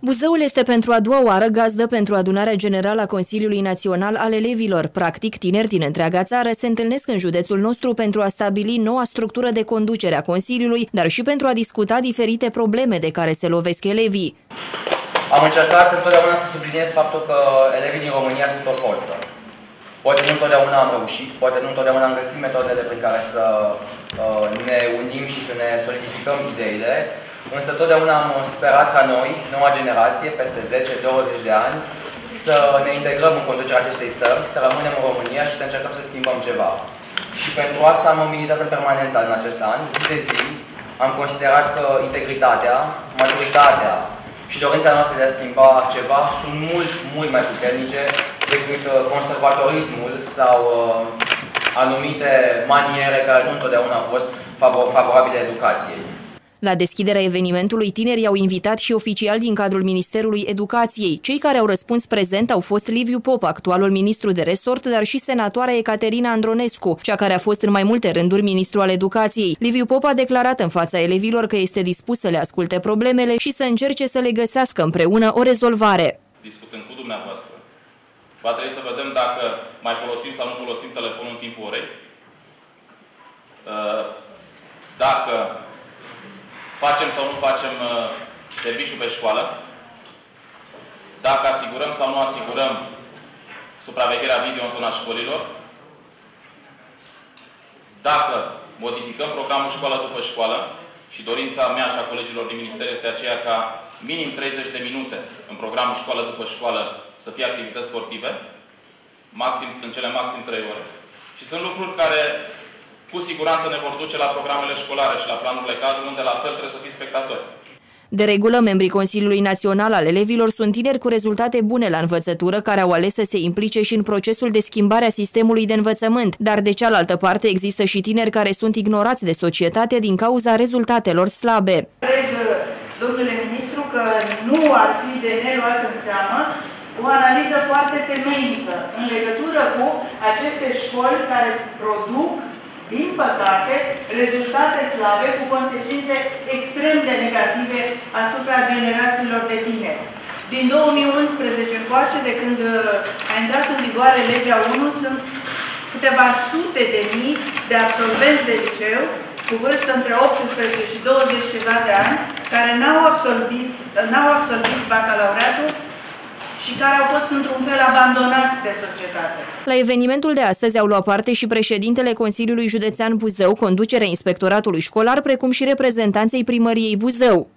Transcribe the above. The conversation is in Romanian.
Buzăul este pentru a doua oară gazdă pentru adunarea generală a Consiliului Național al Elevilor. Practic, tineri din întreaga țară se întâlnesc în județul nostru pentru a stabili noua structură de conducere a Consiliului, dar și pentru a discuta diferite probleme de care se lovesc elevii. Am încercat întotdeauna să subliniez faptul că elevii din România sunt o forță. Poate nu întotdeauna am reușit, poate nu întotdeauna am găsit metodele prin care să ne unim și să ne solidificăm ideile, însă totdeauna am sperat ca noi, noua generație, peste 10-20 de ani, să ne integrăm în conducerea acestei țări, să rămânem în România și să încercăm să schimbăm ceva. Și pentru asta am militat în permanență în acest an, zi de zi. Am considerat că integritatea, maturitatea și dorința noastră de a schimba ceva sunt mult mai puternice decât conservatorismul sau anumite maniere care nu întotdeauna au fost favorabile educației. La deschiderea evenimentului, tinerii au invitat și oficiali din cadrul Ministerului Educației. Cei care au răspuns prezent au fost Liviu Popa, actualul ministru de resort, dar și senatoarea Ecaterina Andronescu, cea care a fost în mai multe rânduri ministru al educației. Liviu Popa a declarat în fața elevilor că este dispus să le asculte problemele și să încerce să le găsească împreună o rezolvare. Discutăm cu dumneavoastră. Va trebui să vedem dacă mai folosim sau nu folosim telefonul în timpul orei. Dacă facem sau nu facem serviciu pe școală, dacă asigurăm sau nu asigurăm supravegherea video în zona școlilor, dacă modificăm programul școală după școală, și dorința mea și a colegilor din minister este aceea ca minim 30 de minute în programul școală după școală să fie activități sportive, în cele maxim 3 ore. Și sunt lucruri care cu siguranță ne vor duce la programele școlare și la planurile cadru, unde la fel trebuie să fii spectatori. De regulă, membrii Consiliului Național al Elevilor sunt tineri cu rezultate bune la învățătură, care au ales să se implice și în procesul de schimbare a sistemului de învățământ, dar de cealaltă parte există și tineri care sunt ignorați de societate din cauza rezultatelor slabe. Cred, domnule ministru, că nu ar fi de neluat în seamă o analiză foarte temeinică în legătură cu aceste școli care produc, din păcate, rezultate slabe cu consecințe extrem de negative asupra generațiilor de tineri. Din 2011 încoace, de când a intrat în vigoare legea 1, sunt câteva sute de mii de absolvenți de liceu cu vârstă între 18 și 20 ceva de ani, care n-au absolvit bacalaureatul și care au fost într-un fel abandonați de societate. La evenimentul de astăzi au luat parte și președintele Consiliului Județean Buzău, conducerea Inspectoratului Școlar, precum și reprezentanței Primăriei Buzău.